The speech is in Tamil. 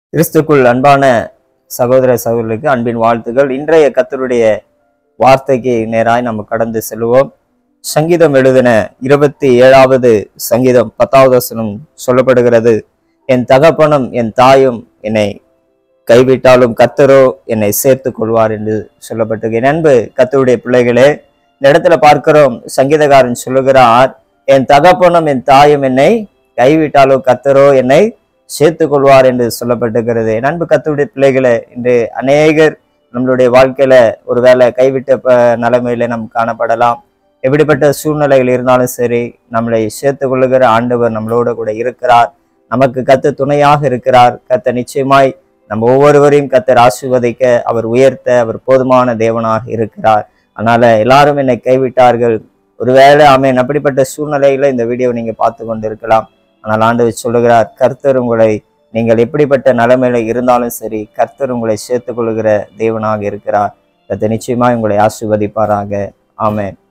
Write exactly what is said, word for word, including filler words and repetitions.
கிறிஸ்துக்குள் அன்பான சகோதர சகோதரிக்கு அன்பின் வாழ்த்துக்கள். இன்றைய கர்த்தருடைய வார்த்தைக்கு நேராய் நம்ம கடந்து செல்வோம். சங்கீதம் எழுதின இருபத்தி ஏழாவது சங்கீதம் பத்தாவது வசனம் சொல்லப்படுகிறது, என் தகப்பனும் என் தாயும் என்னை கைவிட்டாலும் கர்த்தரோ என்னை சேர்த்து கொள்வார் என்று சொல்லப்பட்டிருக்கு. என் அன்பு கர்த்தருடைய பிள்ளைகளே, இந்த இடத்துல பார்க்கிறோம், சங்கீதக்காரன் சொல்லுகிறார், என் தகப்பனும் என் தாயும் என்னை கைவிட்டாலோ கர்த்தரோ என்னை சேர்த்து கொள்வார் என்று சொல்லப்பட்டிருக்கிறது. என் அன்பு கர்த்தருடைய பிள்ளைகளை, இன்று அநேகர் நம்மளுடைய வாழ்க்கையில ஒருவேளை கைவிட்ட நிலைமையில நாம் காணப்படலாம். எப்படிப்பட்ட சூழ்நிலைகள் இருந்தாலும் சரி, நம்மளை சேர்த்து கொள்ளுகிற ஆண்டவர் நம்மளோட கூட இருக்கிறார். நமக்கு கர்த்தர் துணையாக இருக்கிறார். கர்த்தர் நிச்சயமாய் நம்ம ஒவ்வொருவரையும் கர்த்தர் ஆசீர்வதிக்க, அவர் உயர்த்த அவர் போதுமான தேவனாக இருக்கிறார். அதனால எல்லாரும் என்னை கைவிட்டார்கள். ஒருவேளை ஆமென், அப்படிப்பட்ட சூழ்நிலையில இந்த வீடியோ நீங்க பார்த்து கொண்டு இருக்கலாம். ஆனால் ஆண்டவர் சொல்லுகிறார், கர்த்தர் உங்களை, நீங்கள் எப்படிப்பட்ட நிலைமையில இருந்தாலும் சரி, கர்த்தர் உங்களை சேர்த்து கொள்ளுகிற தேவனாக இருக்கிறார். கர்த்தர் நிச்சயமாய் உங்களை ஆசீர்வதிப்பாராக. ஆமென்.